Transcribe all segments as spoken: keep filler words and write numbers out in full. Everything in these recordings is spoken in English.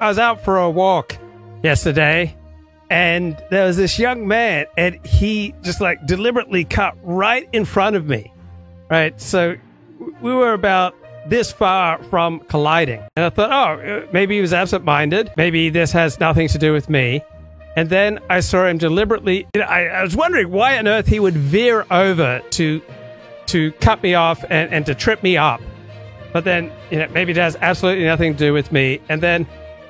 I was out for a walk yesterday, and there was this young man, and he just like deliberately cut right in front of me. Right, so we were about this far from colliding, and I thought, oh, maybe he was absent-minded. Maybe this has nothing to do with me. And then I saw him deliberately. You know, I, I was wondering why on earth he would veer over to to cut me off and, and to trip me up. But then, you know, maybe it has absolutely nothing to do with me. And then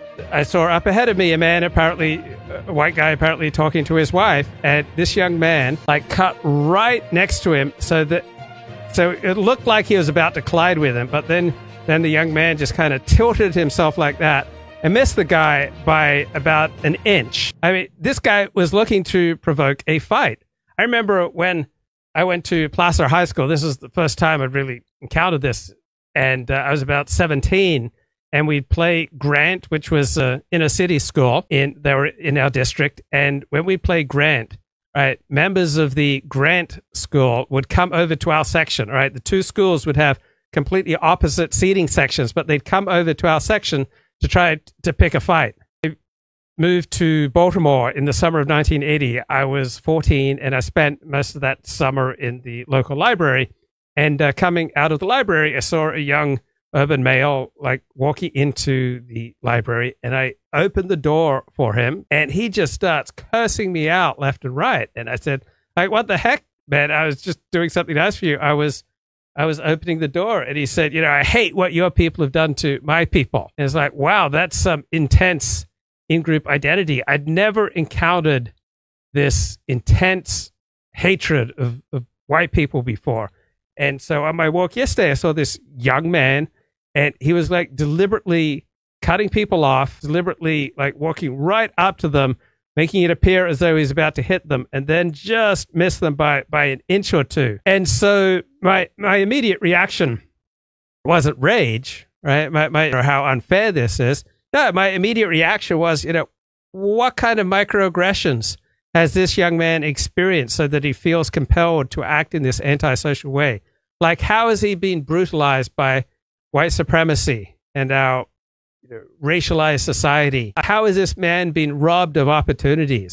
I saw up ahead of me a man, apparently a white guy, apparently talking to his wife, and this young man like cut right next to him, so that so it looked like he was about to collide with him. But then then the young man just kind of tilted himself like that and missed the guy by about an inch. I mean, this guy was looking to provoke a fight. I remember when I went to Placer High School, this was the first time I'd really encountered this, and uh, I was about seventeen, and we'd play Grant, which was uh, inner city school. In they were in our district, and when we played Grant, right, members of the Grant school would come over to our section. Right, the two schools would have completely opposite seating sections, but they'd come over to our section to try to pick a fight. I moved to Baltimore in the summer of nineteen eighty. I was fourteen, and I spent most of that summer in the local library. And uh, coming out of the library, I saw a young urban male like walking into the library, and I opened the door for him, and he just starts cursing me out left and right. And I said, like, what the heck, man? I was just doing something nice for you. I was I was opening the door. And he said, you know, I hate what your people have done to my people. And it's like, wow, that's some intense in-group identity. I'd never encountered this intense hatred of, of white people before. And so on my walk yesterday, I saw this young man, and he was like deliberately cutting people off, deliberately like walking right up to them, making it appear as though he's about to hit them, and then just miss them by, by an inch or two. And so my my immediate reaction wasn't rage, right? My, my, or how unfair this is. No, my immediate reaction was, you know, what kind of microaggressions has this young man experienced so that he feels compelled to act in this antisocial way? Like, how is he being brutalized by white supremacy and our you know, racialized society? How is this man being robbed of opportunities?